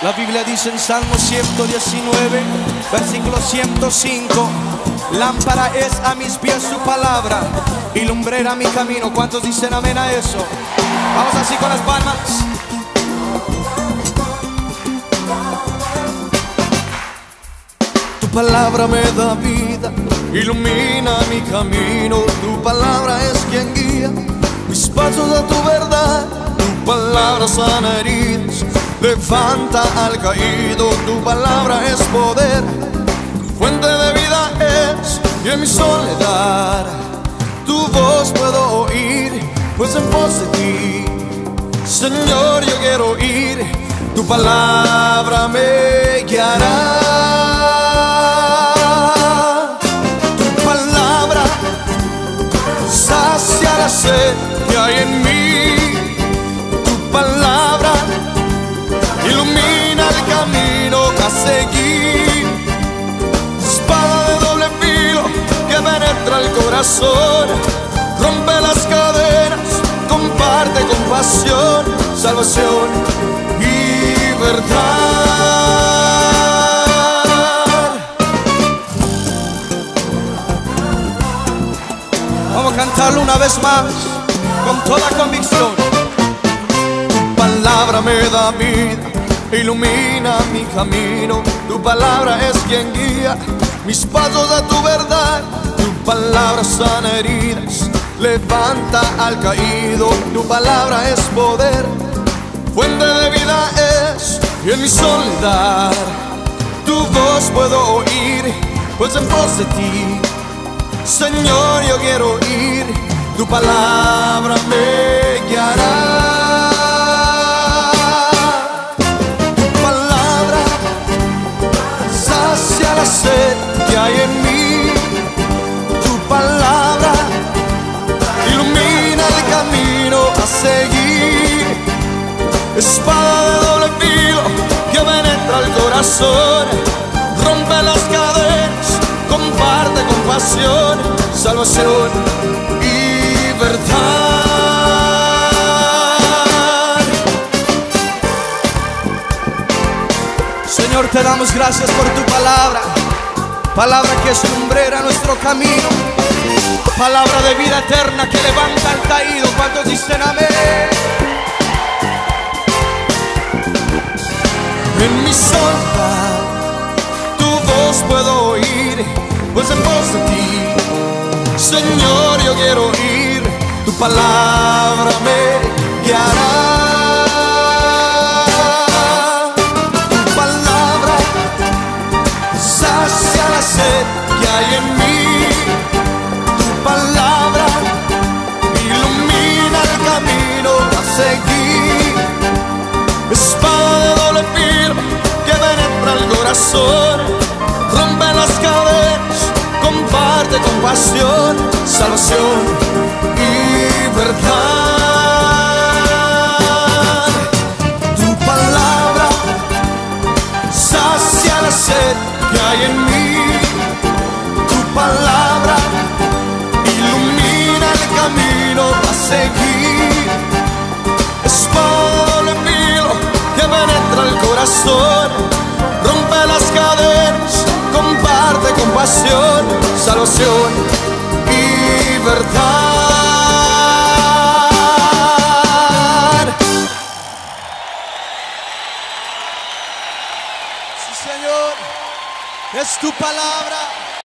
La Biblia dice en Salmo 119, versículo 105: lámpara es a mis pies tu palabra y lumbrera mi camino. ¿Cuántos dicen amén a eso? Vamos así con las palmas. Tu palabra me da vida, ilumina mi camino. Tu palabra es quien guía mis pasos a tu verdad. Tu palabra sana heridas, levanta al caído. Tu palabra es poder, fuente de vida es, y en mi soledad tu voz puedo oír, pues en pos de ti, Señor, yo quiero oír. Tu palabra me guiará. Tu palabra sacia la sed que hay en mí. Tu palabra ilumina el camino a seguir. Espada de doble filo que penetra el corazón, rompe las cadenas, comparte compasión, salvación y verdad. Vamos a cantarlo una vez más con toda convicción. Tu palabra me da vida, ilumina mi camino. Tu palabra es quien guía mis pasos a tu verdad. Tu palabra sana heridas, levanta al caído. Tu palabra es poder, fuente de vida es, y en mi soledad tu voz puedo oír, pues en pos de ti, Señor, yo quiero oír. Tu palabra me guiará. La sed que hay en mí. Tu palabra ilumina el camino a seguir. Espada de doble filo que penetra el corazón, rompe las cadenas, comparte compasión, salvación y verdad. Señor, te damos gracias por tu palabra, palabra que es lumbrera nuestro camino, palabra de vida eterna que levanta al caído. ¿Cuántos dicen amén? En mi soledad tu voz puedo oír, pues en pos de ti, Señor, yo quiero oír. Tu palabra me guiará. Que hay en mí. Tu palabra ilumina el camino a seguir. Espada de doble filo que penetra el corazón, rompe las cadenas, comparte compasión, salvación y verdad. Tu palabra sacia la sed que hay en mí. Tu palabra ilumina el camino a seguir. Espada de doble filo que penetra el corazón, rompe las cadenas, comparte compasión, salvación y verdad. Sí, Señor, es tu palabra.